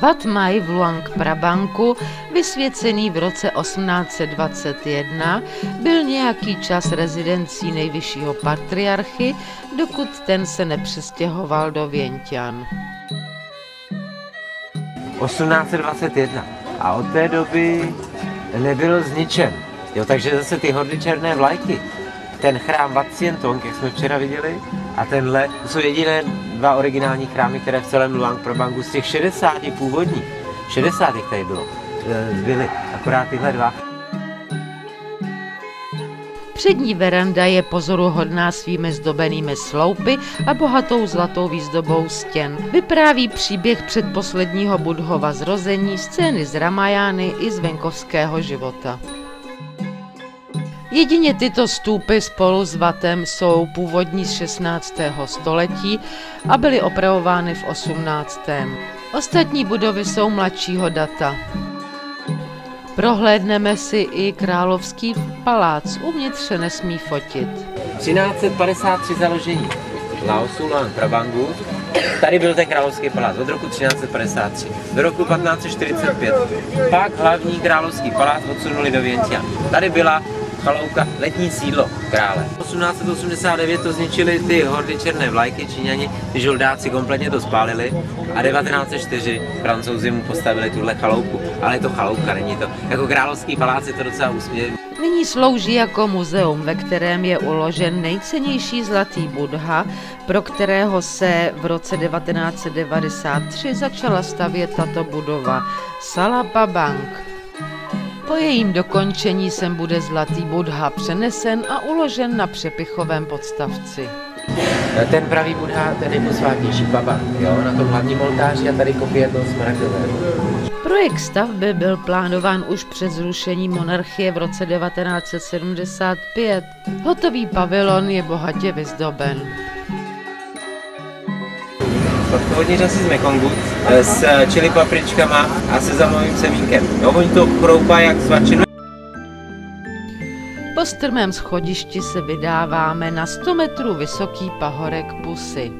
Wat Mai v Luang Prabangu, vysvěcený v roce 1821, byl nějaký čas rezidencí nejvyššího patriarchy, dokud ten se nepřestěhoval do Vientiane. 1821 a od té doby nebyl zničen. Jo, takže zase ty hordy černé vlajky, ten chrám Wat Sientong, jak jsme včera viděli, a tenhle, to jsou jediné dva originální chrámy, které v celém Luang Prabangu z těch 60 původních, 60 tady bylo, byly akorát tyhle dva. Přední veranda je pozoruhodná svými zdobenými sloupy a bohatou zlatou výzdobou stěn. Vypráví příběh předposledního Buddhova zrození, scény z Ramajány i z venkovského života. Jedině tyto stůpy spolu s vatem jsou původní z 16. století a byly opravovány v 18. Ostatní budovy jsou mladšího data. Prohlédneme si i královský palác, uvnitř se nesmí fotit. 1353 založení Laosu, Luang Prabangu. Tady byl ten královský palác od roku 1353 do roku 1545. Pak hlavní královský palác odsunuli do Vientiane. Tady byla chalouka, letní sídlo krále. 1889 to zničili ty hordy černé vlajky, Číňani, ty žoldáci kompletně to spálili a 1904 Francouzi mu postavili tuhle chalouku. Ale je to chaloupka, není to. Jako královský palác je to docela úsměvný. Nyní slouží jako muzeum, ve kterém je uložen nejcennější zlatý Buddha, pro kterého se v roce 1993 začala stavět tato budova Salapabang. Po jejím dokončení sem bude zlatý Buddha přenesen a uložen na přepichovém podstavci. Ten pravý Buddha, ten je posvátnější baba, jo, na tom hlavním oltáři a tady kopie toho smaragdového. Projekt stavby byl plánován už před zrušením monarchie v roce 1975. Hotový pavilon je bohatě vyzdoben. Sladkovodní řasy z Mekongu s chili papričkama a sezamovým semínkem. Jo, oni to chroupají jak svačinu. Po strmém schodišti se vydáváme na 100 metrů vysoký pahorek Pusy.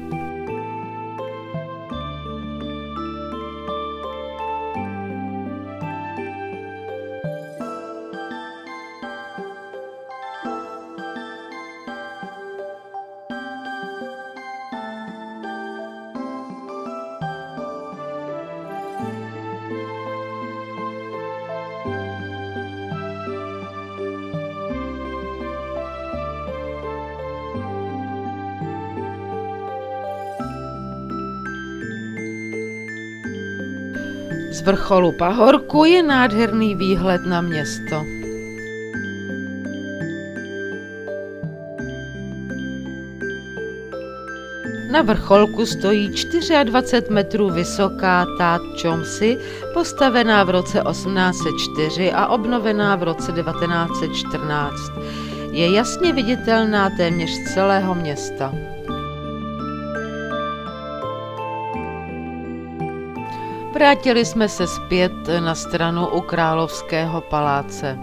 Z vrcholu pahorku je nádherný výhled na město. Na vrcholku stojí 24 metrů vysoká Tat Chomsy, postavená v roce 1804 a obnovená v roce 1914. Je jasně viditelná téměř z celého města. Vrátili jsme se zpět na stranu u královského paláce.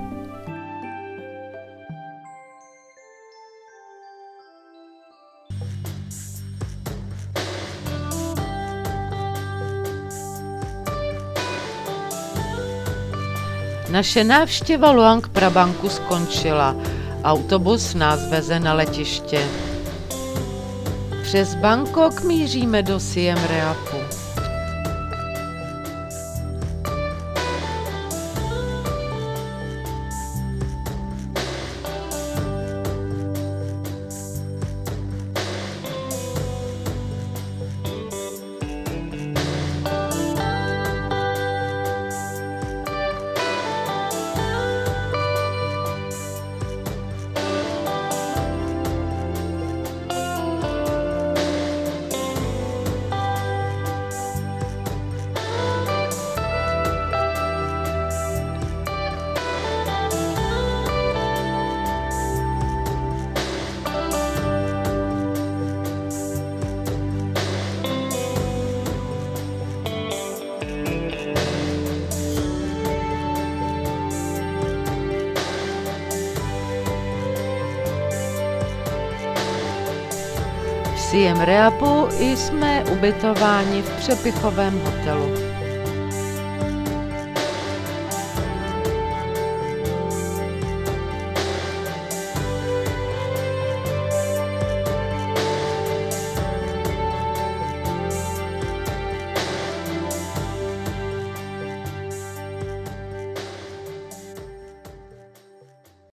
Naše návštěva Luang Prabangu skončila. Autobus nás veze na letiště. Přes Bangkok míříme do Siem Reapu. V Siem Reapu jsme ubytováni v přepichovém hotelu.